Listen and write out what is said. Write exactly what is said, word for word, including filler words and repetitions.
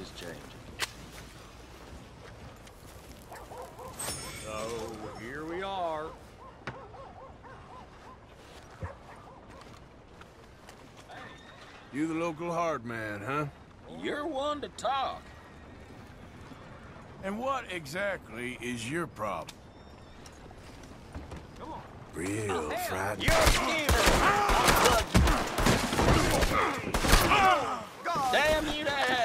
is changing. So, here we are. You the local hard man, huh? You're one to talk. And what exactly is your problem? Come on. Real frightened. You're a schemer! Damn you to hell!